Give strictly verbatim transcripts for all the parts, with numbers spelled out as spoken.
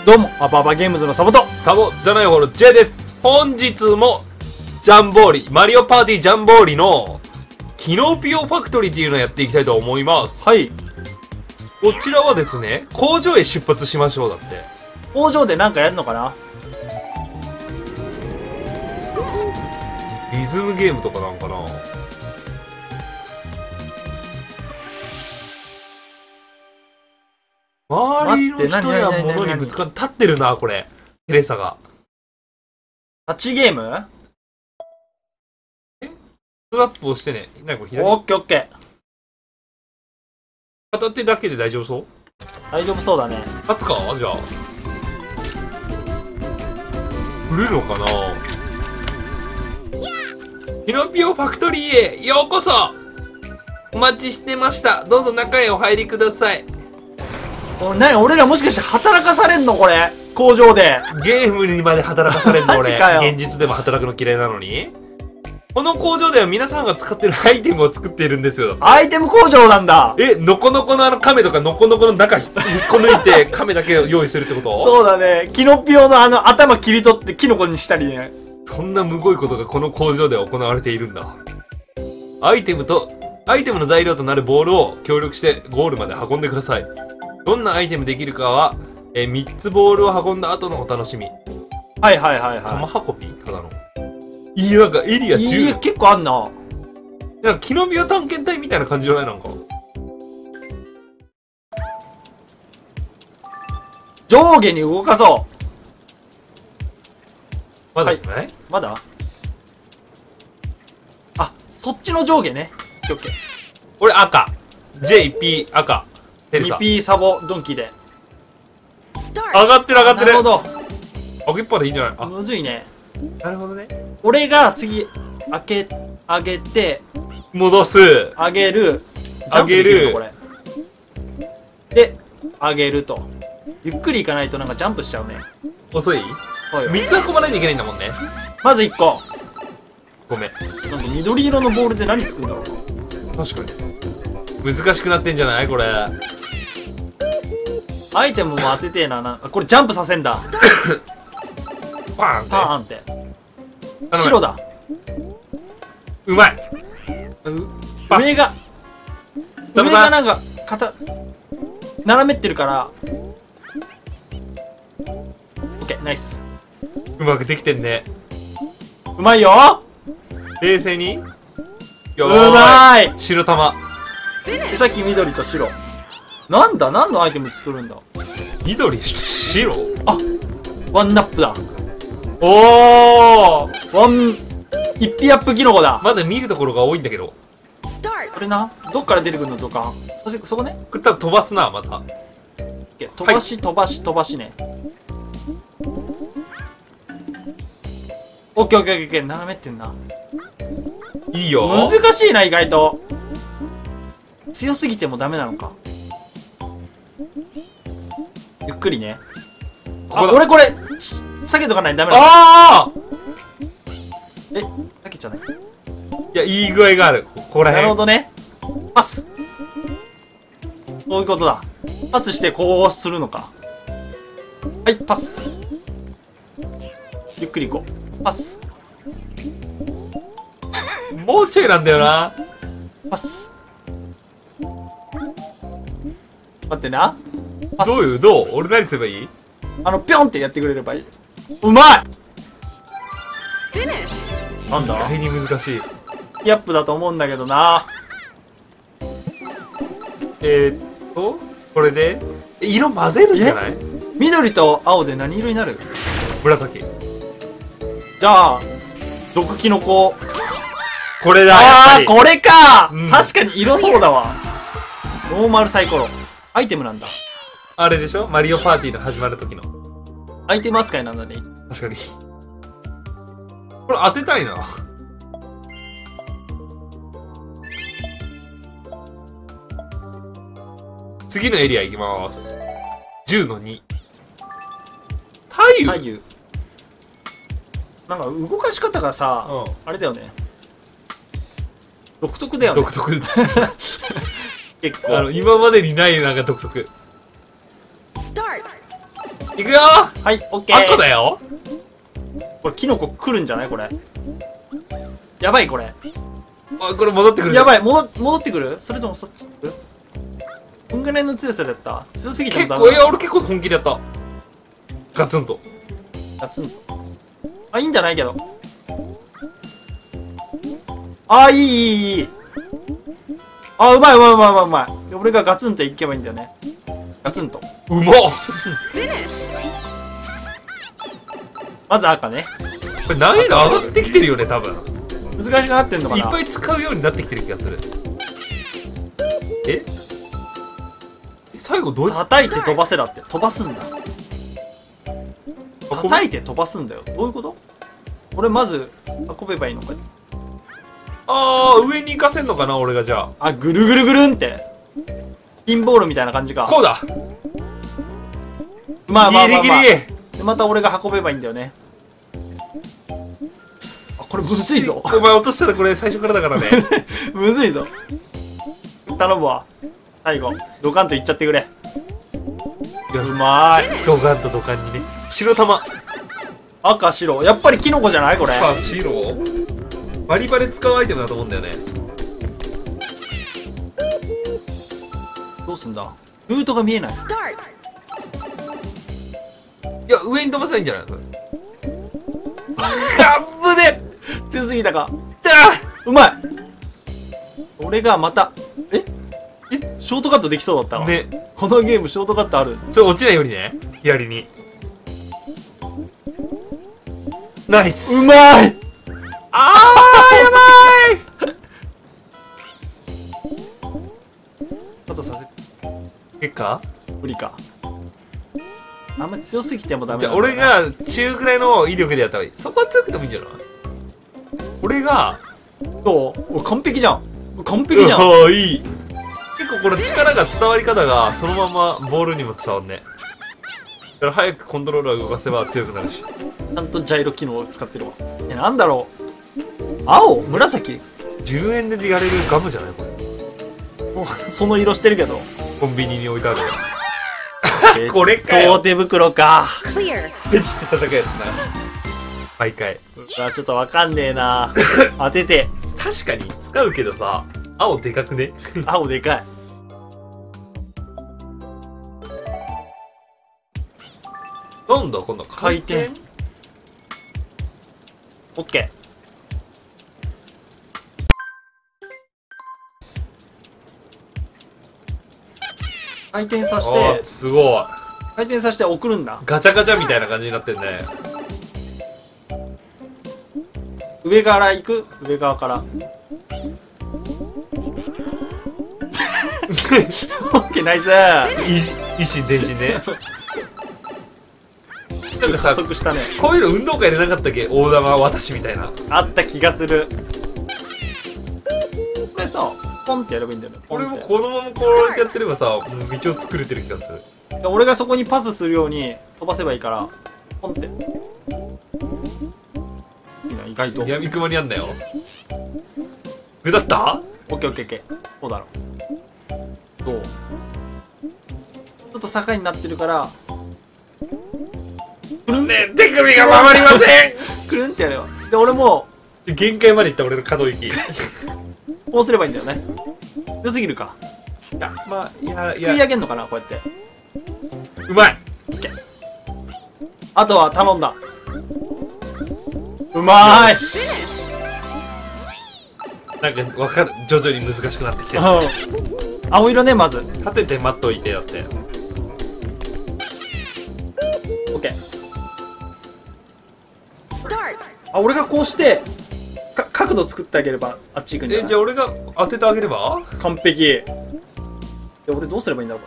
どうも、アパアパゲームズのサボとサボじゃない方の J です。本日もジャンボーリマリオパーティージャンボーリのキノピオファクトリーっていうのをやっていきたいと思います。 はい。 こちらはですね、工場へ出発しましょうだって。 工場でなんかやるのかな。 リズムゲームとかなんかな。周りの人や物にぶつかって立ってるな、これ。テレサが。 タッチゲーム？ えストラップをしてね。なにこれ左？ オッケーオッケー。 片手だけで大丈夫そう？ 大丈夫そうだね。 立つかじゃあ。振るのかな。キノピオファクトリーへようこそ。お待ちしてました。どうぞ中へお入りください。 お、なに俺らもしかして働かされんのこれ工場で。 ゲームにまで働かされんの俺。 マジかよ。 現実でも働くの嫌いなのに。この工場では皆さんが使ってるアイテムを作っているんですよ。 アイテム工場なんだ。 え、ノコノコのあの亀とかノコノコの中引っこ抜いて亀だけを用意するってこと？ そうだね。キノピオのあの頭切り取ってキノコにしたりね。 そんなむごいことがこの工場で行われているんだ。アイテムと、アイテムの材料となるボールを協力してゴールまで運んでください。どんなアイテムできるかは、えー、みっつボールを運んだ後のお楽しみ。 はいはいはいはい。 玉運びただの。いや、なんかエリアじゅう。 いや、結構あんな。 なんかキノピオ探検隊みたいな感じじゃないなんか。 上下に動かそう。 まだじゃない、はい、 まだあ、そっちの上下ね。オッケー。 俺赤。ジェイピー 赤。テレサ。 にピー サボドンキで。 上がってる上がってる。 なるほど。 開けっぱでいいんじゃない？あ、 むずいね。 なるほどね。 俺が次、開け、上げて、 戻す。 上げる。 上げる。 これ。で、上げると。ゆっくりいかないとなんかジャンプしちゃうね。 遅い？みっつ運ばないといけないんだもんね。 まずいっこ。 ごめん。 なんか緑色のボールで何作るんだろう。 確かに。難しくなってんじゃないこれ。 アイテムも当ててえな。なこれジャンプさせんだ。 パーンって。 パーンって。白だ。 うまい。 上が、上がなんか、肩、斜めってるから。オッケー、ナイス。 うまくできてんね。 うまいよ。 冷静に。 うまい。 白玉。 で、さっき緑と白。なんだ、何のアイテム作るんだ。 緑、白。あ、 ワンナップだ。 おー、 ワン、一ピアップキノコだ。 まだ見るところが多いんだけど。 これな、どっから出てくるのとか。そして、そこね。 これ多分飛ばすな、また。 飛ばし、飛ばし、飛ばしね。オッケーオッケーオッケー、斜めってんな。 いいよ。 難しいな、意外と。強すぎてもダメなのか。ゆっくりね。あ、俺これ、避けとかないとダメなの。 ああえ、避けちゃない？ いや、いい具合がある。ここら辺。 なるほどね。パス。そういうことだ。パスしてこうするのか。はい、パス。ゆっくり行こう。パス。 もうちょいなんだよな。 パス。待ってな。パス。 どういう、どう俺何すればいい？ あの、ぴょんってやってくれればいい。うまい。なんだ？ 意外に難しい。 ギャップだと思うんだけどな。 えーっと、これで、色混ぜるんじゃない？ 緑と青で何色になる？ 紫。 じゃあ、毒キノコ。 これだ。 ああ、これか、 うん、 確かに色そうだわ。ノーマルサイコロ。アイテムなんだ。 あれでしょマリオパーティーの始まる時の。 アイテム扱いなんだね。 確かに。これ当てたいな。次のエリア行きます。じゅうのに。左右左右。なんか動かし方がさ、うん、あれだよね。独特だよね。 独特。 結構。 あの、今までにないなんか独特。 いくよー。 はい、オッケー。 赤だよ。 これ、キノコ来るんじゃないこれ。やばい、これ。 あ、これ戻ってくる。 やばい、戻、戻ってくるそれともそっち来るこんぐらいの強さだった。強すぎても結構、 ダメだ。 いや、俺結構本気でやった。ガツンと。 ガツンと。あ、いいんじゃないけど。あ、いい、いい、いい。あ、うまいうまいうまいうまいうまい。俺がガツンといけばいいんだよね。ガツンと。 うまっ。 まず赤ね。 これ難易度上がってきてるよね、多分。 難しくなってんのかな。 いっぱい使うようになってきてる気がする。ええ最後どうやって叩いて飛ばせだって。飛ばすんだ。叩いて飛ばすんだよ。どういうこと？俺まず運べばいいのか。 ああ、上に行かせんのかな、俺がじゃあ。 あ、ぐるぐるぐるんって。ピンボールみたいな感じか。 こうだ。 まあまあまあ、まあ、 ギリギリ。 でまた俺が運べばいいんだよね。あ、これむずいぞ。 お前落としたらこれ最初からだからね。 むずいぞ。頼むわ。最後、ドカンといっちゃってくれ。 よしうまい。 ドカンとドカンにね。白玉。 赤、白。やっぱりキノコじゃないこれ。 赤、白。バリバリ使うアイテムだと思うんだよね。 どうすんだルートが見えない。 いや、上に飛ばせばいいんじゃないの？ガップで強すぎたか。 だうまい。俺がまた、ええショートカットできそうだったわ。 ね。 このゲームショートカットある。 それ落ちないようにね。左に。ナイス。 うまい。 あー、やばい。 あとさせ、 結果無理か。あんま強すぎてもダメじゃあなんだ俺が中ぐらいの威力でやった方がいい。そこは強くてもいいんじゃない？俺が、 どうお完璧じゃん。完璧じゃん。 うわいい。結構この力が伝わり方がそのままボールにも伝わるね。だから早くコントローラー動かせば強くなるし。 ちゃんとジャイロ機能を使ってるわ。え、なんだろう。青紫じゅうえんでやれるガムじゃないこれ。 おその色してるけど。 コンビニに置いてあるから。これかよ。 大手袋か。 ペチって叩くやつな。毎回。 うわ、ちょっとわかんねえな。当てて。 確かに使うけどさ、青でかくね。 青でかい。 なんだこんな回転。 オッケー。回転させあーて、 すごい。 回転させて送るんだ。 ガチャガチャみたいな感じになってんね。 上から行く上側から。オッケー、ナイス一心伝心ね。なんかさ、 加速したね。 こういうの運動会でなかったっけ？大玉私みたいな。 あった気がする。これさ、ポンってやればいいんだよね。ポン俺ってもこのままこうやってやってればさ、もう道を作れてる気がする。 で俺がそこにパスするように飛ばせばいいから、ポンって。いいな、意外と。 闇雲にあんだよ。上だった？ オッケーオッケーオッケー。どうだろう。どうちょっと坂になってるから、くるんね、手首が回りません。 くるんってやれば。で、俺も、 限界までいった俺の可動域。いこうすればいいんだよね。強すぎるか。 や、まあ、いや、 すくい上げんのかなこうやって。 うまい。 あとは頼んだ。うまーい。 なんかわかる。徐々に難しくなってきてる。 うん。青色ね、まず。 立てて待っといてやって。 オッケー。あ、俺がこうしてか角度作ってあげればあっち行くんじゃえ、 ない？ じゃあ俺が当ててあげれば？ 完璧。で、俺どうすればいいんだろう。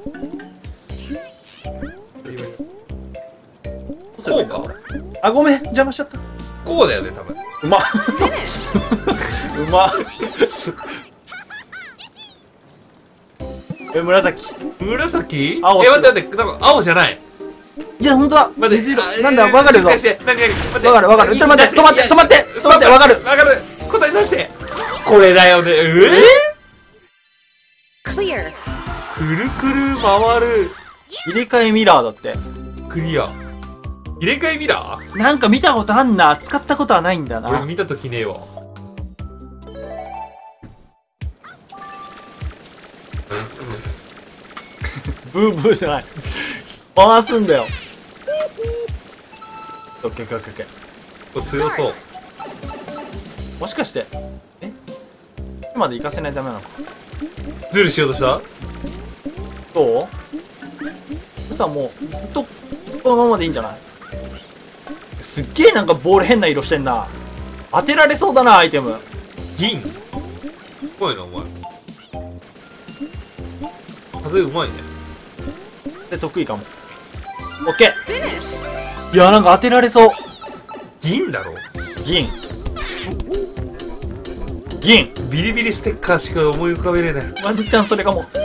どうすればいいんだろう。あ、ごめん、邪魔しちゃった。 こうだよね、多分。 うまっ。うまっ。え、紫。 紫？ 青え、待って待って、多分青じゃない。 いや、ほんとだ。 待って、 水色。なんだ、わかるぞ。 静かにして何何待ってわかるわかる。ちょっと待って、止まって、止まって、止まって、わかる。 わかる。答えさせて。これだよね。えー、くるくる回る。 入れ替えミラーだって。 クリア。入れ替えミラーなんか見たことあんな。使ったことはないんだな。 俺見たときねえわ。 ブーブーじゃない。回すんだよ。オッケーオッケーオッケー。 これ強そう。 もしかして、え今まで行かせないためなのか。 ズルしようとした？ どう？そしたらもう、ずっと、このままでいいんじゃない？すっげえなんかボール変な色してんな。当てられそうだな、アイテム。 銀すごいな、お前。風うまいね。 で、得意かも。オッケー。いや、なんか当てられそう。 銀だろ？ 銀。銀。 ビリビリステッカーしか思い浮かべれない。 ワンチャンそれかも。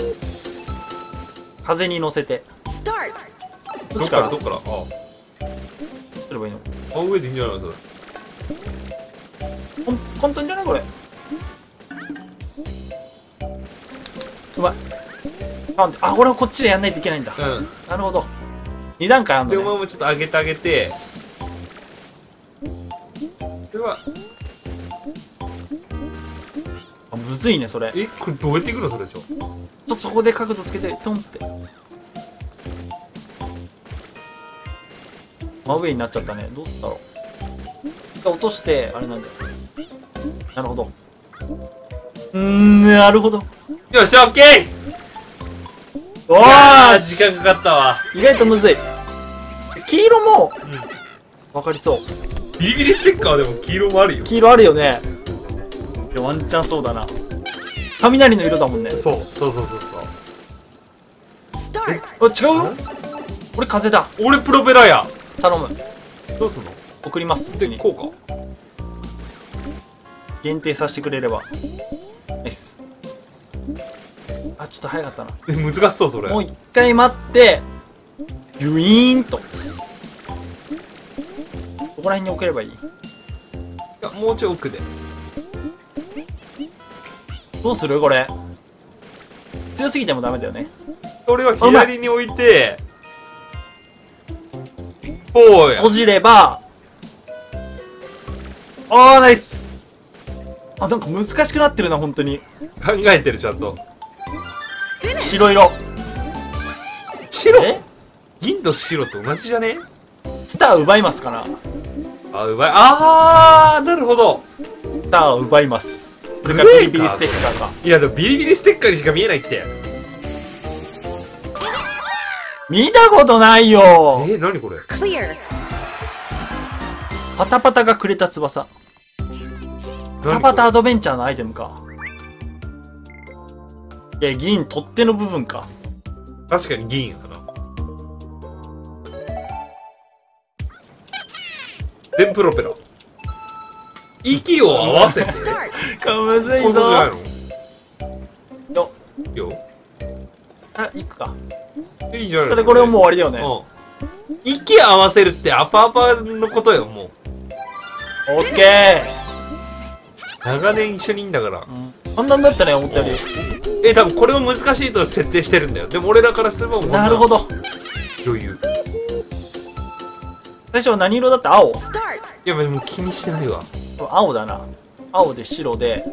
風に乗せて。どどっっちからからどっから？あすればいいの？ あ。あ、上でいいんじゃないそれ。 ほん簡単じゃないこれ。うまい。あ、あ、俺はこっちでやんないといけないんだ。 うなるほど。に段階あんん。で、 のね。 お前もちょっと上げてあげて。では、 あ、むずいね、それ。ちえ、これどうやっていくのそれちょ。 ょっとそこで角度つけて、トンって。真上になっちゃったね。どうしたろう。落として、あれなんだよ。なるほど。うーん、なるほど。 よし、オッケー。 おあー、 ー時間かかったわ。 意外とむずい。黄色も、 うわかりそう。 ん。ビリビリステッカーでも黄色もあるよ。 黄色あるよね。いや、ワンチャンそうだな。雷の色だもんね。 そう、そうそうそうそう。 あ、違うよ。俺風だ。 俺プロペラや。 頼む。 どうすんの？ 送ります。 で、 にこうか。 限定させてくれれば。ナイス。あ、ちょっと早かったな。 え、難しそう、それ。 もう一回待って、ギュイーンと。どこら辺に置ければいい？ いや、もうちょい奥で。 どうするこれ。強すぎてもダメだよね。 俺は左に置いて、こうや。 閉じれば、あー、ナイス。あ、なんか難しくなってるな、本当に。 考えてる、ちゃんと。 白色。 白？ え銀と白と同じじゃね？ スター奪いますかな。 あ、うまい。あー、なるほど。 スターを奪います。それかグレーかビリビリステッカーか。 いや、でもビリビリステッカーにしか見えないって。 見たことないよ。 えー、なにこれ？ パタパタがくれた翼。パタパタアドベンチャーのアイテムか。いや、銀取っ手の部分か。 確かに銀やな。全プロペラ。息を合わせて。 かむずいこんなじゃないぞ。 の？ よ、 よ。 あ、いくか。 いいんじゃないの？ それこれもう終わりだよね。 うん。息合わせるってアパアパのことよ、もう。 オッケ長年一緒にいんだから。 ー。うん。簡単だったね、思ったより。 え、多分これを難しいと設定してるんだよ。でも俺らからすればもうなるほど。 余裕。 最初は何色だった青？ いや、でも気にしてないわ。 青だな。青で白で。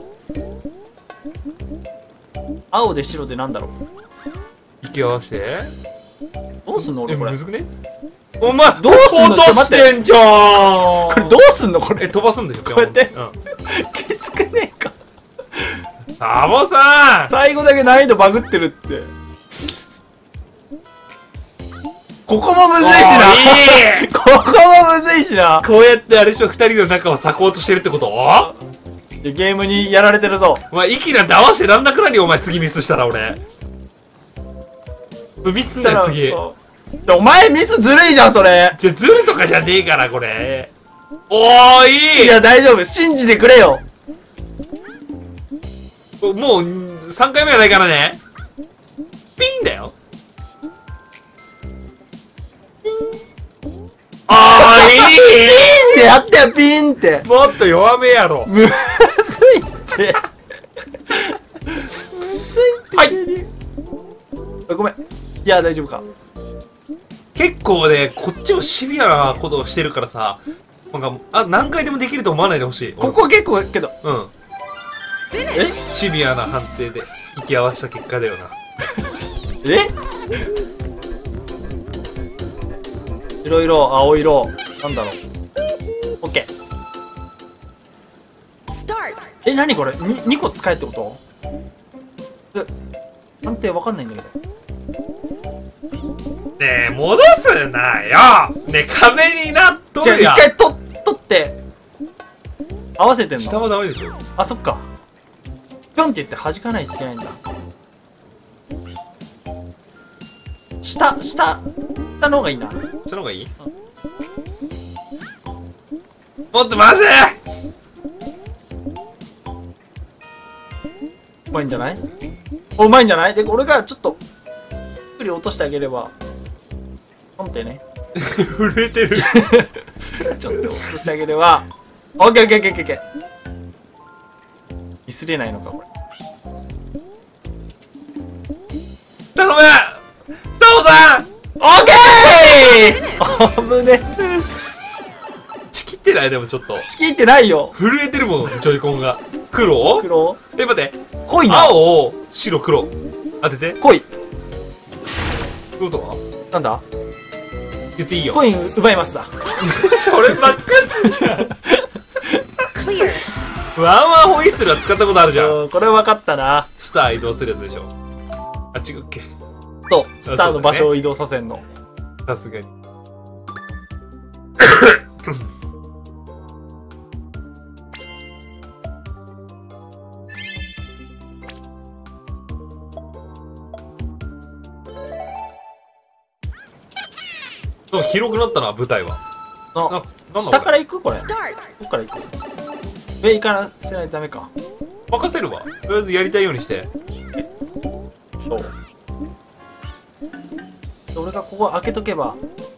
青で白でなんだろう。 息合わせて。 どうすんのえ、 俺これ。 むずくね？お前、 どうすんの？ 落としてんじゃん。 これどうすんのこえ、 れ。 飛ばすんでしょ？ こうやってうん。 きつくねえか。 サボさん。 最後だけ難易度バグってるって。ここもむずいしな。 おーいいここもむずいしな。 こうやってあれでしょ、二人の仲を裂こうとしてるってこと？ ゲームにやられてるぞ。 お前、息なんて合わせてなんだくらいにお前次ミスしたら俺。ミスったよ次。 お前ミスずるいじゃんそれ。 じゃ、ズルとかじゃねえからこれ。おーいい。 いや大丈夫、信じてくれよ。 もうさんかいめはないからね。ピンだよ。あーいい。 ピンってやったよ、ピンって。 もっと弱めやろ。 むずいって。むずいって。 はい。 ごめん。いや大丈夫か。 結構ね、こっちもシビアなことをしてるからさ、なんか、あ、何回でもできると思わないでほしい。 ここ結構けど。 うん。 えシビアな判定で、引き合わせた結果だよな。 え白色、青色、なんだろう。オッケー。え、なにこれ 2, にこ使えってこと？え、判定わかんないんだけど。 ねえ、戻すなよ。ねえ、壁になっとるやん。 じゃあ一回と取って合わせてんの？ 下はダメでしょ。 あ、そっか。ぴょんって言って弾かないといけないんだ。下、下、下の方がいいな。 下の方がいい？もっと回せ。 うまいんじゃない？お、うまいんじゃない？で、俺がちょっとゆっくり落としてあげれば。ポンってね。 震えてる。 ちょっと落としてあげれば。オッケーオッケーオッケーオッケー。ミスれないのかこれ。 頼む。スタオさん。 オッケー。危ね。 ちきってない？でもちょっと仕切ってないよ。 震えてるもん、ジョイコンが。黒？ 黒。 え、待って。 濃いな。 青、白、黒。当てて。 濃い。 どういうことは？ なんだ？ 言っていいよ。 コイン奪いますだ。 そればっかりじゃん。ワンワンホイッスルは使ったことあるじゃん。 うん、これ分かったな。 スター移動するやつでしょ。あ、違うっけ。 そう、スターの場所を移動させんの。 さすがに。なんか広くなったな、舞台は。 あ、 なんだ下から行くこれ。 Start. どっから行く？上行かせないとダメか。 任せるわ。とりあえずやりたいようにして。 そう。俺がここ開けとけば。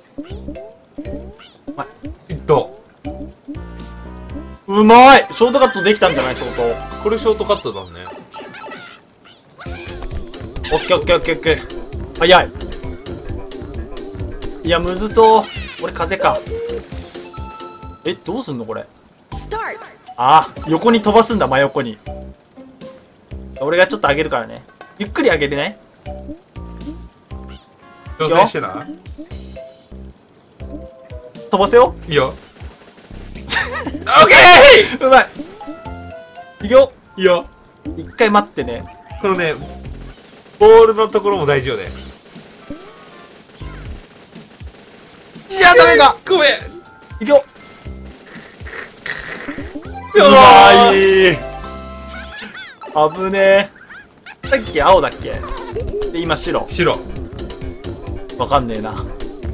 うまい。 いった。 うまい。ショートカットできたんじゃない相当。 これショートカットだね。 オッケーオッケーオッケーオッケー。早い。いや、むずそう。俺風か。え、どうすんのこれ。 Start. ああ、横に飛ばすんだ、真横に。俺がちょっと上げるからね。ゆっくり上げてね。 挑戦してな。 飛ばせよ。 いいよ。オッケうまい。いくよ。 ー。いいよ。 一回待ってね。 このね、ボールのところも大事よね。 じゃあダメか。 ごめん。 いくよ。ううままい。危ねえ。さっき青だっけで、今白。 白。 わかんねえな。だ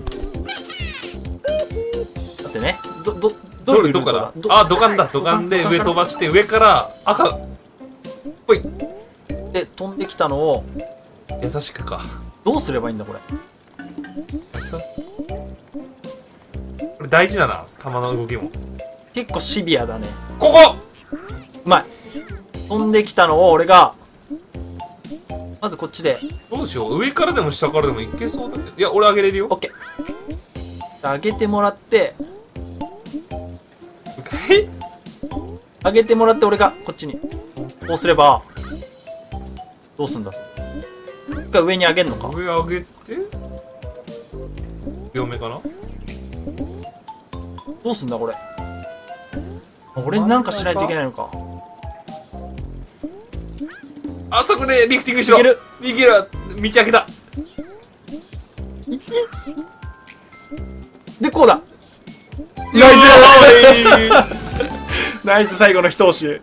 ってね、ど、ど、どういうルートどこだだ？どあ、土管だ。土管で上飛ばして、上から赤。ほい。 で、飛んできたのを、 優しくか。 どうすればいいんだこれ。 これ大事だな。球の動きも。 結構シビアだね。 ここうまい。飛んできたのを俺が、まずこっちで、 どうしよう。上からでも下からでもいけそうだけど。いや、俺あげれるよ。 オッケー。上げてもらって、 え上げてもらって俺がこっちに。こうすれば、どうすんだ。一回上に上げんのか。 上上げて両目かな。 どうすんだこれ。俺なんかしないといけないのか。 あそこでリフティングしろ。 いける。 いける。道開けた。 で、こうだ。 ナイナイス、最後の一押し。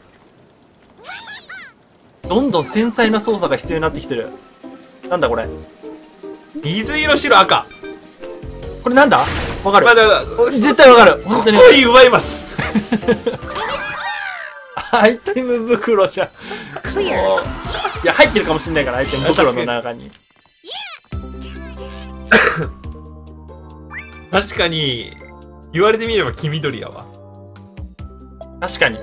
どんどん繊細な操作が必要になってきてる。なんだこれ。 水色、白、赤。 これなんだ？わかる。 まだまだ絶対わかる。本当に。 コイン奪います。 アイテム袋じゃん。 Clear. いや、入ってるかもしんないから、アイテム袋の中に。 確かに言われてみれば黄緑やわ。 確かに。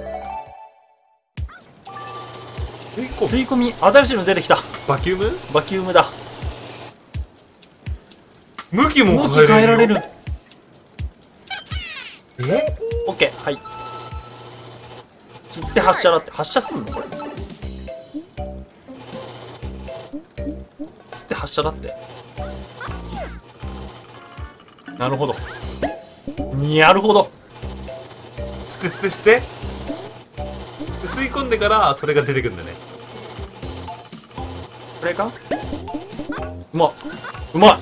吸い込む吸い込み、新しいの出てきた。 バキューム。 バキュームだ。 向きも向き変えれるよ。 変えられる。 えオッケー、はい。つって発射だって。発射すんのこれ。つって発射だって。なるほど。なるほど。 つってつってつって吸い込んでからそれが出てくるんだね。 これか。うまっ。うまい。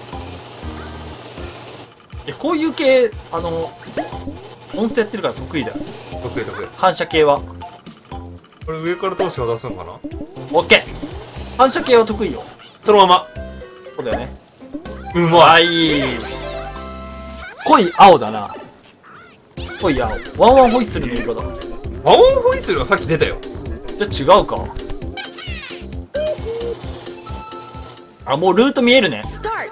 いや、こういう系、あの、モンストやってるから得意だよ。 得意得意。 反射系は。 これ上から通して渡すのかな。 オッケー。反射系は得意よ。 そのまま。 そうだよね。 うまい。 はい。濃い青だな。濃い青。ワンワンホイッスルの色だ。 ワンワンホイッスルはさっき出たよ。 じゃあ違うか。あ、もうルート見えるね。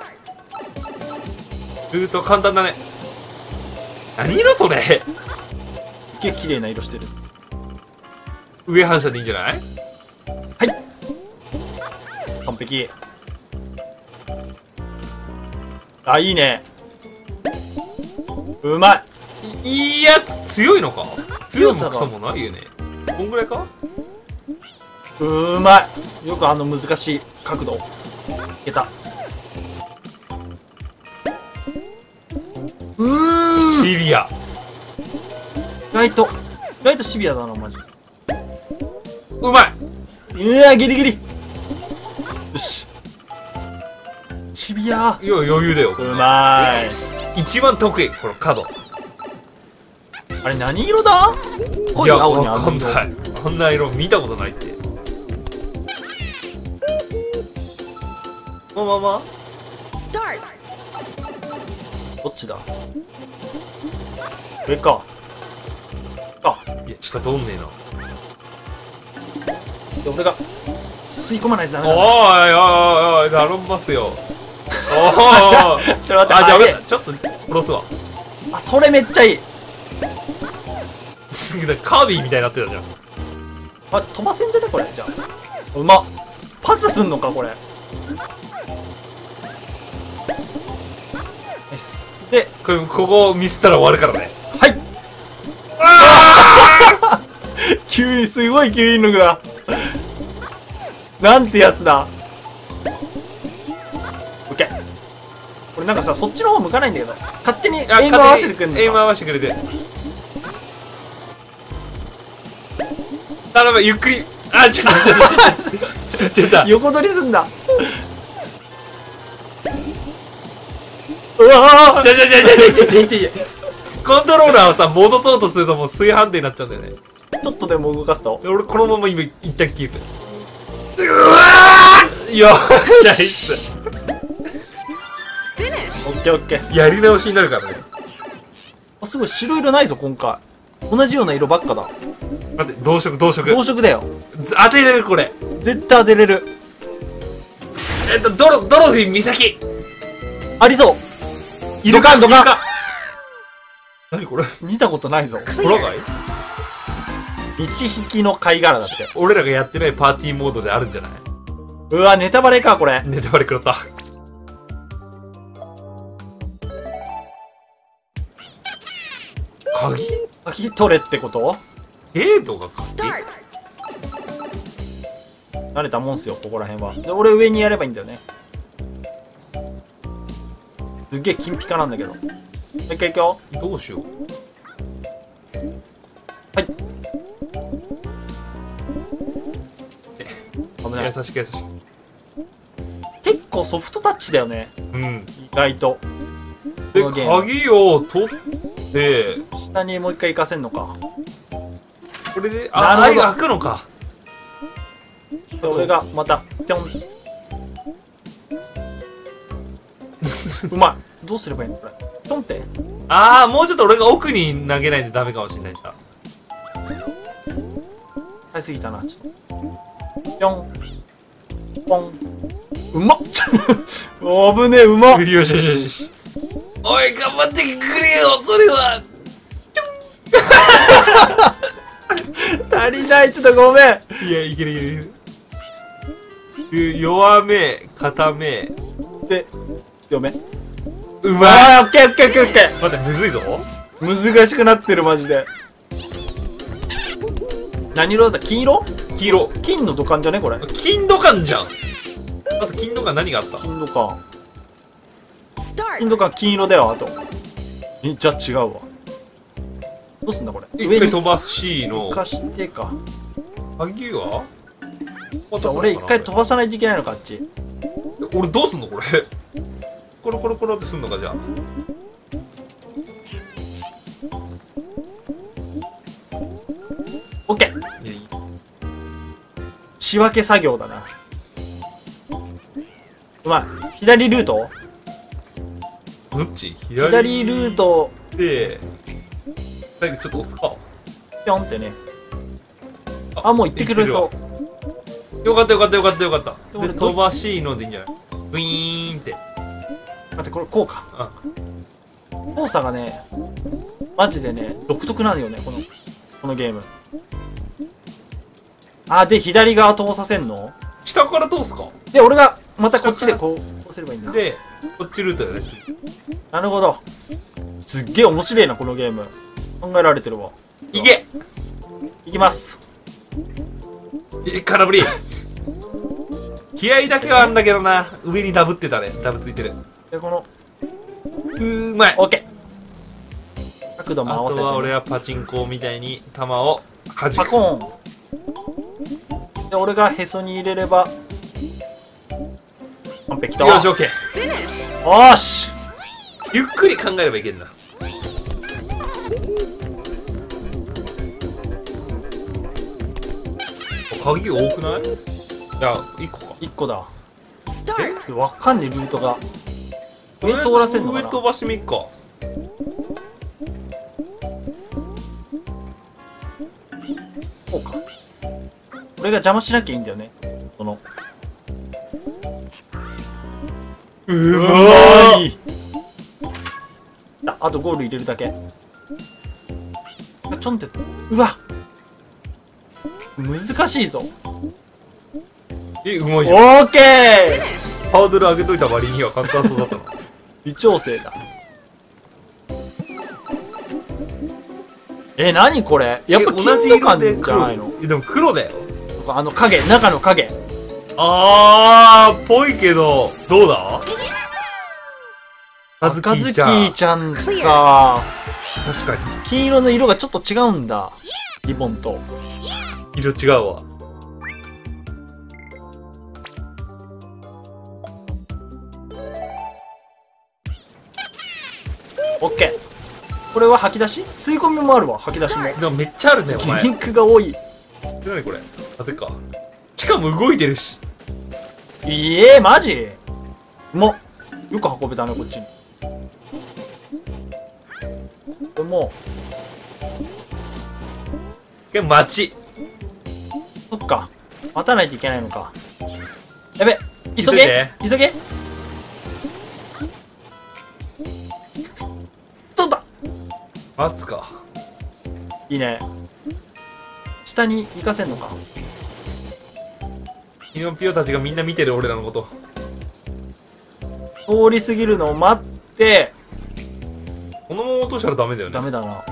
ルート簡単だね。何色それ。 すっげえ綺麗な色してる。 上反射でいいんじゃない。 はい。完璧。あ、いいね。うまい。 いいやつ強いのか。強さ強さがもないよね。こんぐらいか。 うまい。よくあの難しい角度いけた。うーん、 シビア。 意外と意外とシビアだなマジ。 うまい。 うわギリギリ。よし、シビア。 いや余裕だよ。 うまい。 一番得意この角。 あれ何色だ。濃いやい青にわあの色。 かんない。あんな色見たことないって。このままどっちだ。上か。あ、 いや下通んねえな。 で俺が吸い込まないとダメだな。 おいおいおい頼みますよ。おお。 ちょっと待って。 あ、じゃああげちょっと殺すわ。 あ、それめっちゃいい。 すぐだカービィみたいになってたじゃん。 あ、飛ばせんじゃねこれ。じゃあうまっ。パスすんのかこれ。ですで、 これここミスったら終わるからね。 はい。吸引、すごい吸引力だ。なんてやつだ。オッケー。これなんかさ、そっちの方向かないんだけど、勝手にエイム合わせてくんのか。 エイム合わせてくれて。頼むゆっくり。あ、ちょっとちょっとちょっと吸っちゃった。 横取りすんだ。うわちょちょちょちょちょちょちょコントローラーをさ戻そうとするともう炊飯器になっちゃうんだよね。 ちょっとでも動かすと。 俺このまま今一旦キープ。うわーよっしゃいっす。 オッケーオッケー。 やり直しになるからね。 あ、すごい白色ないぞ今回。同じような色ばっかだ。 待って同色同色同色だよ。 当てれるこれ。 絶対当てれる。 えっとドロドロフィン岬。 ありそう。 イルカドカンドカン。 何これ。 見たことないぞ。 トラガイ。 道引きの貝殻だって。 俺らがやってないパーティーモードであるんじゃない。 うわ、ネタバレかこれ。 ネタバレ食らった。鍵鍵取れってこと。 ゲートが鍵。 慣れたもんすよここら辺は。で俺上にやればいいんだよね。すっげえ金ピカなんだけど。もう一回いくよ。 どうしよう。 はい。危ない。 優しく優しく。 結構ソフトタッチだよねうん。 意外と。 でこのゲーム鍵を取って下にもう一回行かせんのか。 これでなるほどあ、開くのか。 で俺がまたぴょん。うまい。どうすればいいのこれ。ぴょんって。 ああ、もうちょっと俺が奥に投げないとダメかもしれないじゃん。 早すぎたなちょっと。ぴょんポン。うまっ。危ねえ、うまっ。 よしよしよしよし。おい頑張ってくれよそれは。 足りない、ちょっとごめん。 いやいけるいけるいける。弱め固めで、嫁。 うまい。 あー、オッケーオッケーオッケーオッケ待って、むずいぞ。 ー。難しくなってる、マジで。何色だった？金色？ 黄色。 金の土管じゃねこれ。 金土管じゃん。あと金土管何があった？ 金土管。金土管金色だよ、あと。え、じゃあ違うわ。どうすんだこれ。 一回飛ばしの。 浮かしてか。 鍵は？ じゃあ俺一回飛ばさないといけないのか、あっち。 俺どうすんのこれ。コロコロコロってすんのか、じゃあ。 オッケー。 いや、いい。 仕分け作業だな。うまい。左ルート？ どっち？ 左ルートで、最後ちょっと押すか。 ピョンってね。あ、もう行ってくれそう。 よかったよかったよかったよかった。で、 俺ど飛ばしいのでいいんじゃない？ウィーンって。 待って、これこうか。 あ、 操作がね、マジでね、独特なのよね、この、このゲーム。あ、で、左側通させんの？ 下から通すか。 で、俺がまたこっちでこう、こうすればいいんだ。 で、こっちルートよね。 なるほど。すっげえ面白いな、このゲーム。考えられてるわ。 いけ！ いきます。 え、空振り。気合だけはあんだけどな。上にダブってたね。ダブついてる。 で、この、 うーまい。 オッケー。角度もあ合わせて、ね。 とは俺はパチンコみたいに弾を弾く。 パコーン。で、俺がへそに入れれば、完璧だ。 よし、オッケー。 おーし。 ゆっくり考えればいけんな。鍵多くない？じゃあ、いっこか。 いっこだ。 え？ わかんねえ、ルートが。上通らせんのかな？ 上飛ばしてみっか。 こうか。俺が邪魔しなきゃいいんだよね。その。 ううままい。あ、あとゴール入れるだけ。ちょんって、うわ。難しいぞ。 え、うまいじゃん。 オーケー。 ハードル上げといた割には簡単そうだったな。 微調整だ。え、なにこれ？やっぱ金土管じゃないの？ え、でも黒だよ。 あの影、中の影。 あー、ぽいけど、どうだ？ あずきちゃんか。 確かに。 金色の色がちょっと違うんだ。リボンと。 色違うわ。 オッケー。これは吐き出し？吸い込みもあるわ、吐き出しも。 でもめっちゃあるね、お前。 ギミックが多い。 何これ？風か。しかも動いてるし。 いえ、マジ？うまっ。よく運べたね、こっちに。これもけど待ち。 そっか。待たないといけないのか。やべ、急げ急げそうだ。 待つか。 いいね。下に行かせんのか。 イノピオたちがみんな見てる俺らのこと。 通り過ぎるのを待って、 このまま落としたらダメだよね。 ダメだな。 あ？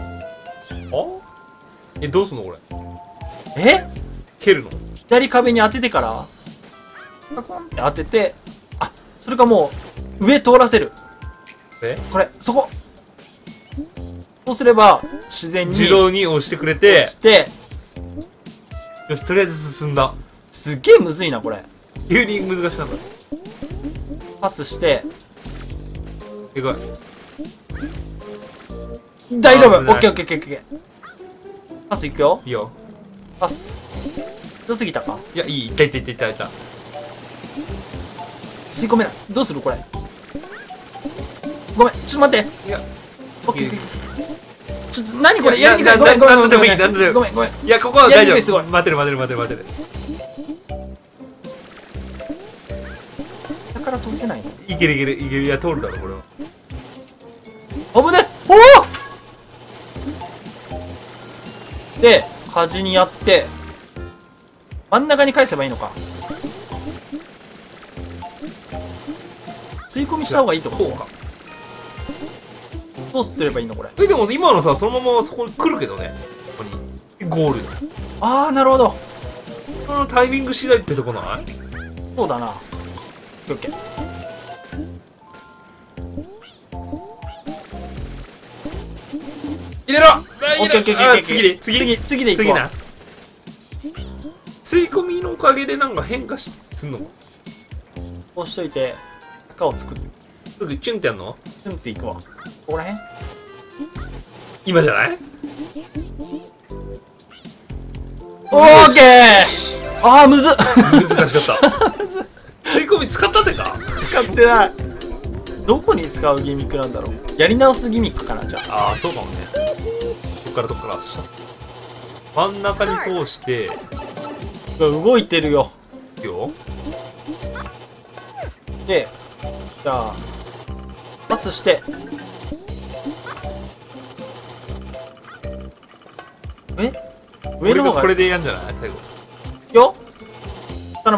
え、どうすんのこれ？ え？ 蹴るの？ 左壁に当ててから、パコンって当てて、あ、それかもう、上通らせる。 え？ これ、そこ。そうすれば、自然に。 自動に押してくれて、 して、 よし、とりあえず進んだ。 すっげえむずいな、これ。 急に難しかった。 パスして、 えぐい。 大丈夫。オ危ないッケーオッケーオッケーオッケー。パスいくよ。 いいよ。 パス。どすぎたか？ いや、いい。いったいったいったいったいった。 吸い込めない。どうするこれ。ごめん、ちょっと待って。 いや、 オッケーオッケーオッケー。ちょっと、何これいややりにくい。 いやごめんごめんごめん。 なんでもいいなんでもいいごめんごめん。 いや、ここは大丈夫。 やりにくいすごい待てる待てる待てる待てる。 だから通せないの？ いけるいけるいける。いや、通るだろ、これは。 危ねっ。おおで、端にやって、真ん中に返せばいいのか。吸い込みした方がいいとここうか。 どうすればいいのこれ。 え、でも今のさ、そのままそこに来るけどね。ここに。ゴール。 ああ、なるほど。 このタイミング次第ってとこない？ そうだな。オッケーオッケー。 入れろ！ オッケーオッケーオッケーオッケー。 次で、次次、次でいくわ。 次な。吸い込みのおかげでなんか変化しすんの？ こうしといて、赤を作って、 すぐチュンってやんの？ チュンっていくわ。ここらへん今じゃない？ オーケー。ああ、むずっ。 難しかった。吸い込み使ったってか？ 使ってない。どこに使うギミックなんだろう。やり直すギミックかな、じゃあ。 ああ、そうかもね。どっからどっから下真ん中に通して動いてるよ。 いくよ。 で、じゃあ、パスして。え上の方が俺がこれでやんじゃない最後。 よ頼む。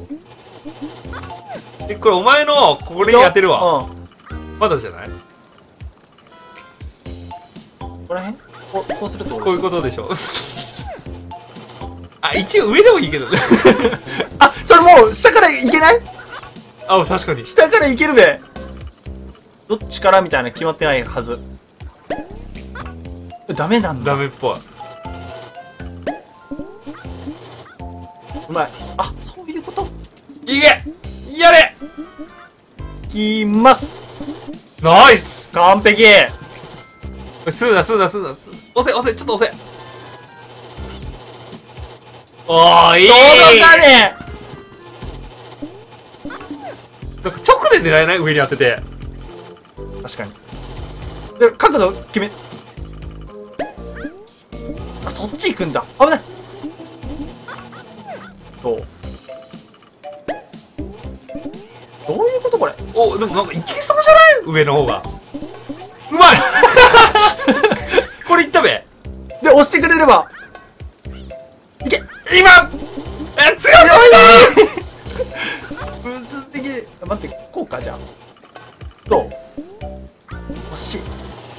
え、これお前のこれに当てるわ。 うん。 まだじゃない？ ここらへんこう、こうするとこういうことでしょ。あ、一応上でもいいけどね。 あ、それもう下からいけない？ あ、確かに。 下からいけるべ。どっちからみたいな決まってないはず。ダメなんだ。 ダメっぽい。 うまい。あ、そういうこと。 いけ！やれ！ いきます。 ナイス！ 完璧。 吸うな、吸うな、吸うな。吸う押せ、押せ、ちょっと押せ。おー、いい！ 届かねなんか直で狙えない？上に当てて。 え。確かに。で、角度決め。あ、そっち行くんだ。危ない。どうどういうことこれ。 お、でもなんかいけそうじゃない？上の方が。うまい！これいったべ。 で、押してくれれば。いけ今え、強そうむずすぎる。待って、こうか、じゃあ。どう惜しい。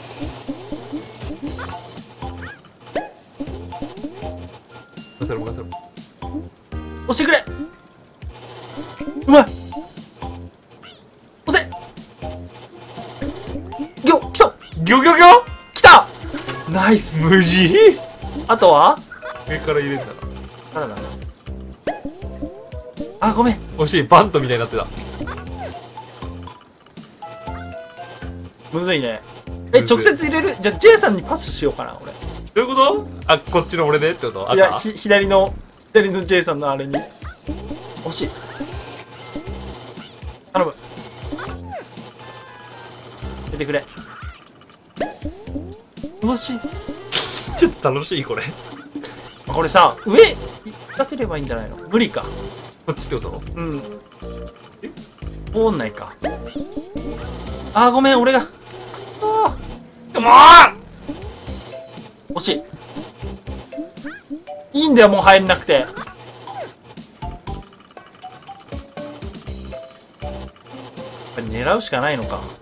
任せろ、任せろ。 押してくれ。うまい。押せ。ぎょ、来た。 ギョギョギョ来た。ナイス。 無事？ あとは上から入れんだな。 からだな。あ、ごめん。 惜しい、バントみたいになってた。 むずいね。え、 むずい直接入れる？じゃあ J さんにパスしようかな、俺。 どういうこと？あ、こっちの俺でってこと？ いや、 赤？ ひ左の、左の J さんのあれに。惜しい。頼む。出てくれ。惜しい。 ちょっと楽しいこれ。 これさ、上行かせればいいんじゃないの？無理か。 こっちってこと？ うん。え通んないか。あー、ごめん、俺が。くそー。 もう！ 惜しい。いいんだよ、もう入んなくて。これ狙うしかないのか。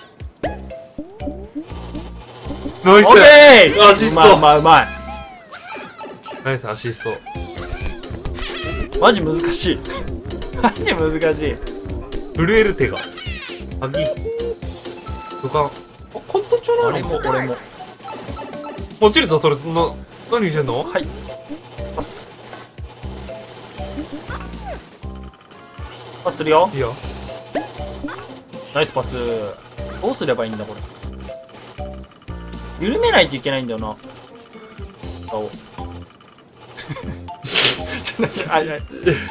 ナイス！ オッケー！ アシスト！ うまいうまいナイスアシスト。 うまい。マジ難しい。マジ難しい。 震える手が。あぎ。土管。あ、簡単じゃないの？ 俺も、俺も。 落ちるぞ、それ、そんな。何してんの？ はい。パス。パスするよ。 いいよ。 ナイスパス。どうすればいいんだ、これ。緩めないといけないんだよな。顔。あ、いや。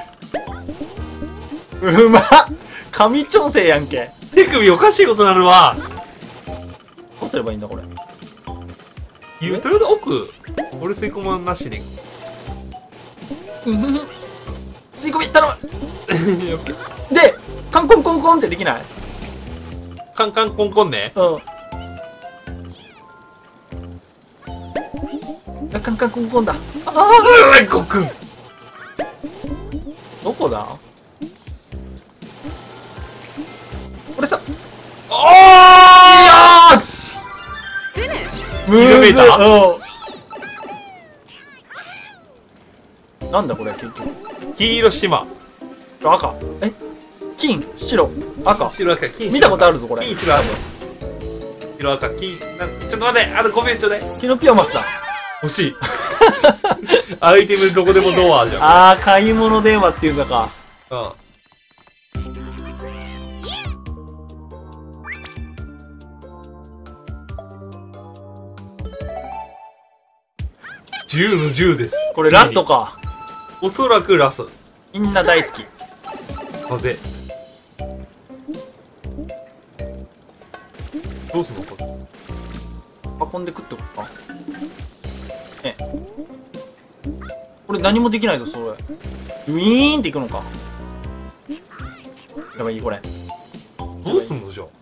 うまっ。神調整やんけ。 手首おかしいことなるわ。 どうすればいいんだ、これ。 言うとりあえず奥。俺吸い込まんなしで。 うんふふ。吸い込み、頼む。 オッケー。 で、カンコンコンコンってできない？ カンカンコンコンね。 うん。あ、カンカンコンコンだ。ああ、 うわ、ごくん。 どこだ？これさ。 おー！よーし！ ムーズヒルメーターうんなんだこれ結局。 黄色島。 赤。え金、白、赤。 白赤、金。 見たことあるぞこれ。 金、白赤。白赤、金。なんちょっと待って、あとごびょうちょうだい。 キノピオマスだ。 欲しい。アイテムどこでもドアじゃん。 あー、買い物電話っていうんだか。 うん。じゅうのじゅうです。 これラストか。 おそらくラスト。 みんな大好き。 風。どうすんのこれ。 運んでくってことか。えこれ何もできないぞそれ。ウィーンっていくのか。やばいこれ。 どうすんのじゃあ。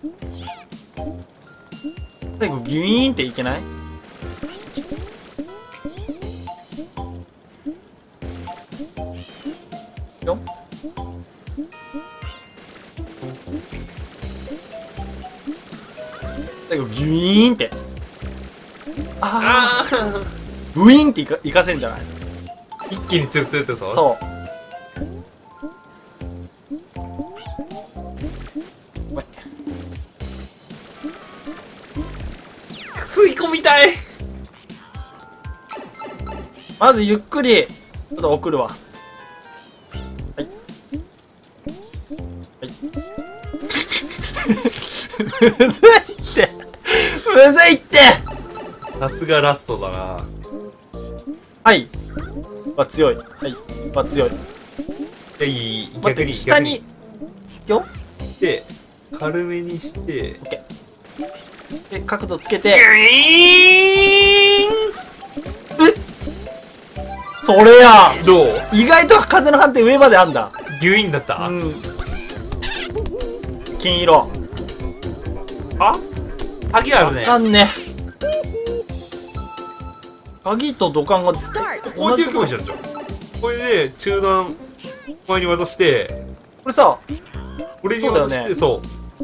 最後ギュイーンっていけない？よ最後ギュイーンってああウィーンっていかいかせんじゃない？ 一気に強くするってこと？ そう吸い込みたい。 まずゆっくりちょっと送るわ。はいはいむずいってむずいってさすがラストだな。 はいは強いはいは強い。 いいい待って下によで軽めにして、 オッケーで角度つけてギュイーン。 えそれやどう？ 意外と風の反転上まであんだ。 ギュイーンだった？ うん金色あ鍵あるね。 わかんね鍵と土管がこうやっていけばいいじゃん。じゃあこれで中段お前に渡してこれさ俺に渡してそう、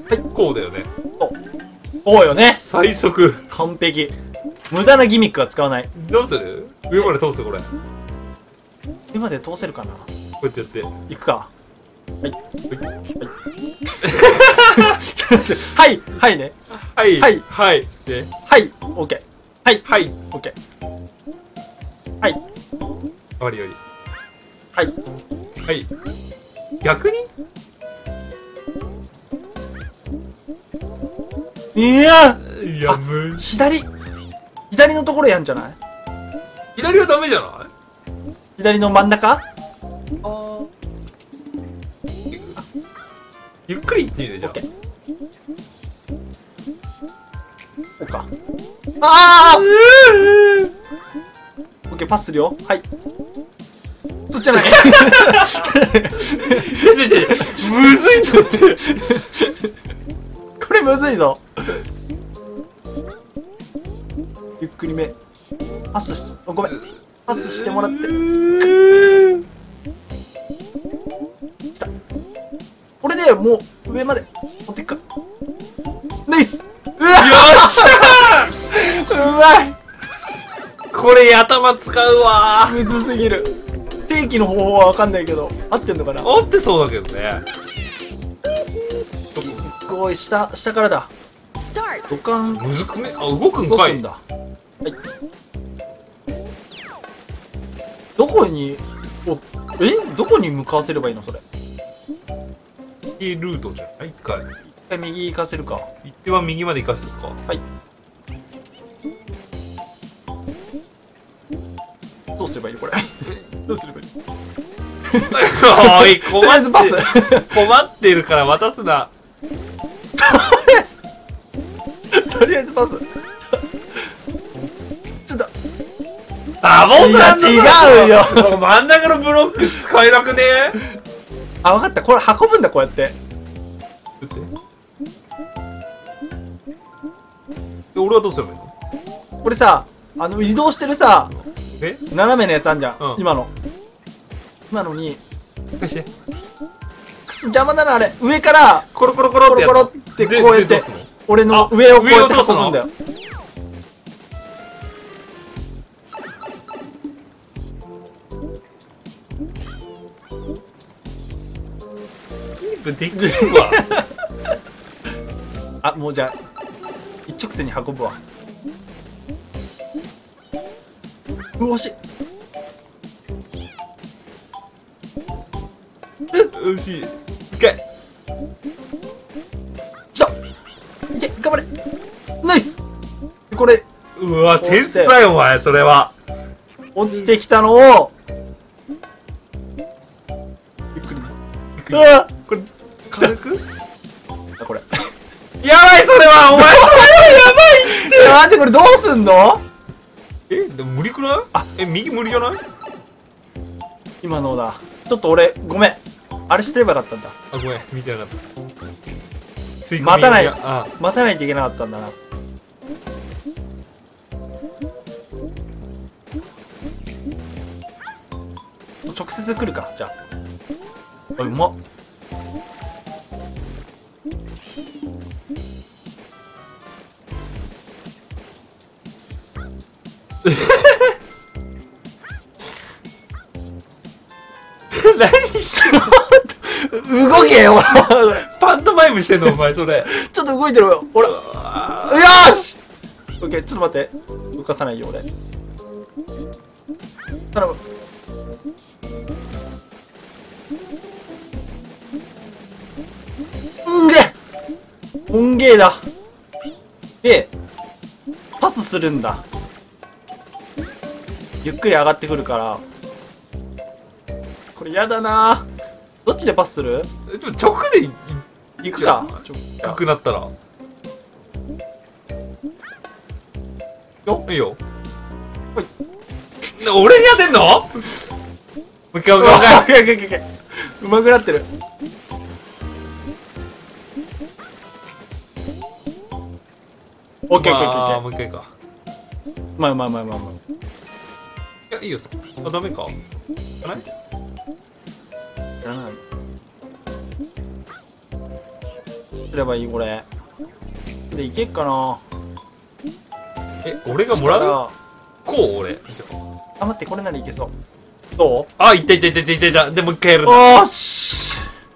はい、こうだよね。 そうよね最速完璧。無駄なギミックは使わない。 どうする？上まで通すこれ。 上まで通せるかな。 こうやってやって行くか。はいはいはいねはいはいはいではいオッケーはいはいオッケーはいありよりはいはい逆にいやいやむ左左のところやんじゃない？ 左はダメじゃない？ 左の真ん中？ あゆっくり行ってみるじゃん。 オッケーこうか。ああオッケーパスするよ。はいそっちじゃないむずいとってこれむずいぞ。ゆっくりめパスしごめんパスしてもらってきた。これでもう上まで持っていくか。ナイス。うわよっしゃうまい。 これ頭使うわむずすぎる。正規の方法は分かんないけど合ってんのかな。 合ってそうだけどね。 すごい下下からだ。土管むずくね。あ動くんかい。 んだ。はいどこにおえどこに向かわせればいいのそれ。 いいルートじゃない？一回一回右行かせるか。 一手は右まで行かすか。 はいどうすればいいのこれどうすればいいおい困とりあえずパス困ってるから渡すな。 とりあえずパスちょっとあボスなんだ。 違うよ真ん中のブロック使えなくね？ あ分かったこれ運ぶんだこうやって。 俺はどうすればいいの？ これさあの移動してるさえ斜めのやつあんじゃん、 うん、 今の今のに返してくす邪魔だなあれ。上からコロコロコロってやコロコロってこうやって俺の上をこうやって運ぶんだよ。 れできるわ。 あ、もうじゃあ一直線に運ぶわ。うわ、惜しい。 よし、いけ。 きた。いけ、頑張れ。ナイス。これうわ、天才お前、それは。 落ちてきたのをゆっくりね。 ゆっくり。 うわ、 これ、軽くあ、これやばい、それはお前、それはやばいっていや、待って、これどうすんの？ え、でも無理くない？あ、え、右無理じゃない？ 今のだ。ちょっと俺ごめん、あれしてればよかったんだ。 あ、ごめん、見てなかった。吸込み待たないあ、 待たないといけなかったんだな。直接来るか、じゃあ。あ、うまっ。 何してんの？ 動けよパントマイムしてんのお前、それ。 ちょっと動いてるよ、ほら。よーしオッケー、ちょっと待って、動かさないよ俺。頼む。うんげえ、音ゲーだ。でパスするんだ。ゆっくり上がってくるから、これやだな。どっちでパスする？ ちょ直で行くか。 低くなったらよいいよ。 ほい。 俺に当てんの？もう一回もう一回。 オッケーオッケーオッケーオッケー。うまくなってる。オッケーオッケーオッケーオッケあーー。 もう一回か。 まあまあまあまあまあ。 いや、いいよ。あ、ダメか。あれ？ いらない。すればいいこれ。でいけっかな。 え、俺がもらう？ う？ こう俺。 あ、待って、これならいけそう。どう？ あ、いったいったいったいったいったいった。でもう一回やるんだ。 おーし。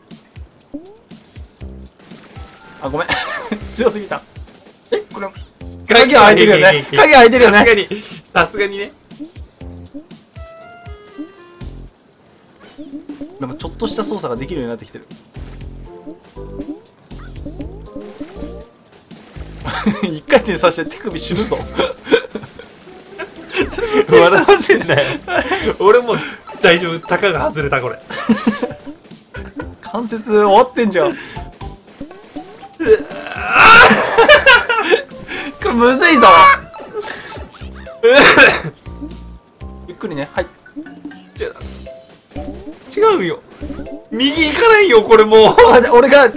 あ、ごめん。強すぎた。え、これ鍵は開いてるよね。鍵は開いてるよね。 さすがに、さすがにね。 でもちょっとした操作ができるようになってきてる。一回転させて手首死ぬぞ。 笑わせんなよ。俺もう大丈夫。たかが外れたこれ。 関節終わってんじゃん。これむずいぞ。ゆっくりね。はい。 違うよ。右行かないよこれもう。 あ、俺が。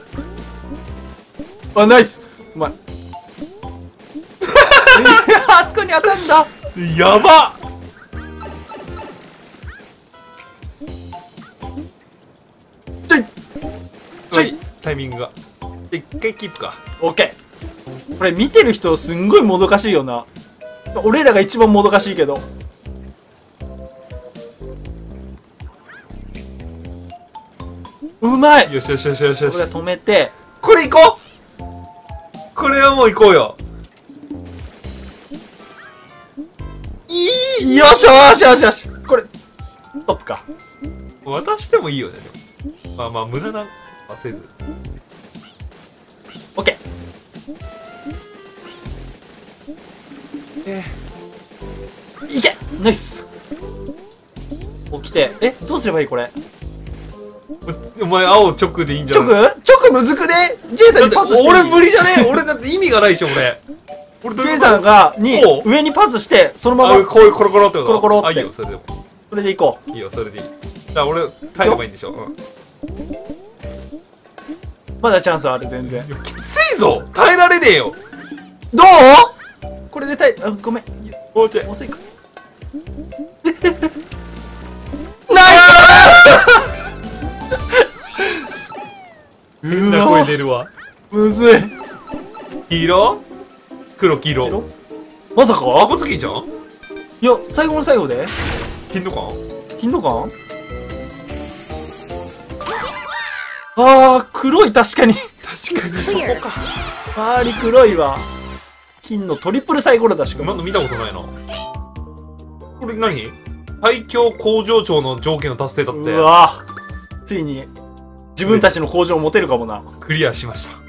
あ、ナイス。うまい。あそこに当たんだ。 やばっ。 ちょいちょいタイミングが。一回キープか。 オッケー。これ見てる人すんごいもどかしいよな。俺らが一番もどかしいけど。うまい。 よしよしよしよしよし。 これ止めて、 これ行こう。これはもう行こうよ。 いいよしよしよしよし。これトップか。 渡してもいいよね。でもまあまあ無駄なはせず。 オッケー。 えいけ。ナイス。起きて、え、どうすればいいこれ。 お前青直でいいんじゃ直ない？ 直むずくね。ジェイさんにパスしていい？ 俺無理じゃね？俺だって意味がないでしょ俺。俺ジェイさんがにこう上にパスしてそのままあ、こういうコロコロってこと？ コロコロってあ、いいよそれでも。 それでいこう。 いいよそれでいい。じゃあ俺耐えればいいんでしょ。うん。 まだチャンスある全然。 きついぞ。耐えられねえよ。 どう？これで耐え、あ、ごめん。 もうちょい。 遅いか。ナイス。 変な声出るわ。 むずい。 黄色？黒黄色。 色まさか？ 赤月じゃん？ いや、最後の最後でヒント感？ ヒント感？ あー、黒い、確かに。 確かにそこか。 周り黒いわ。金のトリプルサイコロだしかも。 まだ見たことないな。これ何？最強工場長の条件を達成だって。 うわついに、自分たちの工場を持てるかもな。 クリアしました。